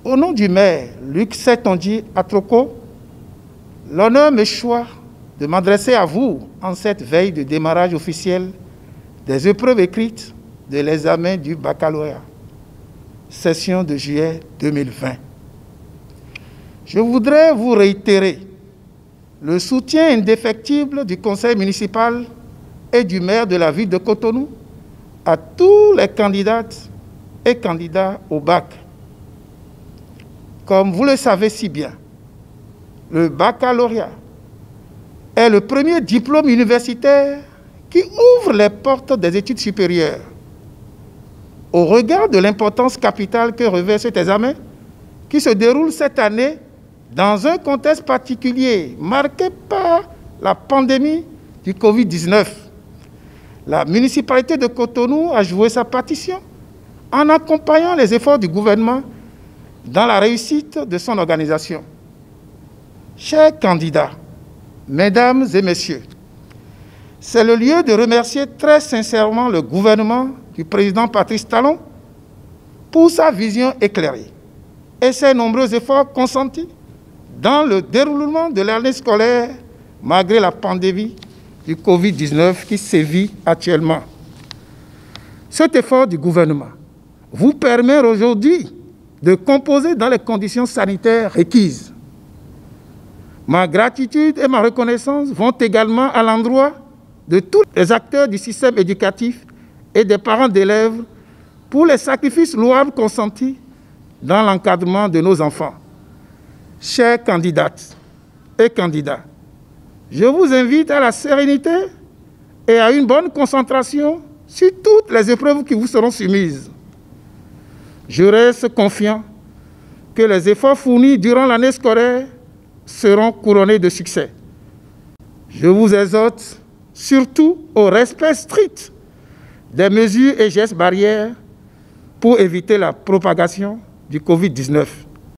Au nom du maire Luc Setonji Atroko, l'honneur me choisit de m'adresser à vous en cette veille de démarrage officiel des épreuves écrites de l'examen du baccalauréat, session de juillet 2020. Je voudrais vous réitérer le soutien indéfectible du conseil municipal et du maire de la ville de Cotonou à tous les candidates et candidats au bac. Comme vous le savez si bien, le baccalauréat est le premier diplôme universitaire qui ouvre les portes des études supérieures. Au regard de l'importance capitale que revêt cet examen, qui se déroule cette année dans un contexte particulier marqué par la pandémie du Covid-19, la municipalité de Cotonou a joué sa partition en accompagnant les efforts du gouvernement dans la réussite de son organisation. Chers candidats, mesdames et messieurs, c'est le lieu de remercier très sincèrement le gouvernement du président Patrice Talon pour sa vision éclairée et ses nombreux efforts consentis dans le déroulement de l'année scolaire malgré la pandémie du Covid-19 qui sévit actuellement. Cet effort du gouvernement vous permet aujourd'hui de composer dans les conditions sanitaires requises. Ma gratitude et ma reconnaissance vont également à l'endroit de tous les acteurs du système éducatif et des parents d'élèves pour les sacrifices louables consentis dans l'encadrement de nos enfants. Chères candidates et candidats, je vous invite à la sérénité et à une bonne concentration sur toutes les épreuves qui vous seront soumises. Je reste confiant que les efforts fournis durant l'année scolaire seront couronnés de succès. Je vous exhorte surtout au respect strict des mesures et gestes barrières pour éviter la propagation du Covid-19.